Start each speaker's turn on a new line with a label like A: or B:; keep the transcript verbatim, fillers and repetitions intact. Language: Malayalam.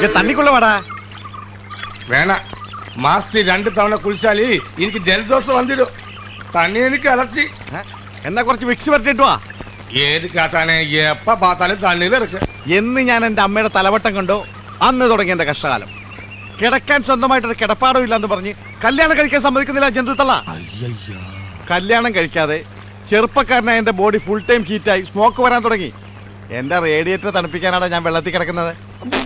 A: തണ്ണിക്കുള്ള വാടാ.
B: വേണ മാസത്തിൽ രണ്ടു തവണ കുളിച്ചാലി എനിക്ക് ജലദോഷം വന്നിടും. തന്നെ എനിക്ക് അലർച്ചി.
A: എന്നാ കുറച്ച് വിക്സ് പറ്റിട്ട് വാ.
B: ഏത് കാത്താനെ എപ്പ പാത്താലും തണ്ണീരിറക്ക്.
A: എന്ന് ഞാൻ എന്റെ അമ്മയുടെ തലവട്ടം കണ്ടോ അന്ന് തുടങ്ങിയ എന്റെ കഷ്ടകാലം. കിടക്കാൻ സ്വന്തമായിട്ടൊരു കിടപ്പാടം ഇല്ലാന്ന് പറഞ്ഞ് കല്യാണം കഴിക്കാൻ സമ്മതിക്കുന്നില്ല ജന്തുത്തള്ള. കല്യാണം കഴിക്കാതെ ചെറുപ്പക്കാരനായ എന്റെ ബോഡി ഫുൾ ടൈം ഹീറ്റായി സ്മോക്ക് വരാൻ തുടങ്ങി. എന്റെ റേഡിയേറ്റർ തണുപ്പിക്കാനാണ് ഞാൻ വെള്ളത്തിൽ കിടക്കുന്നത്.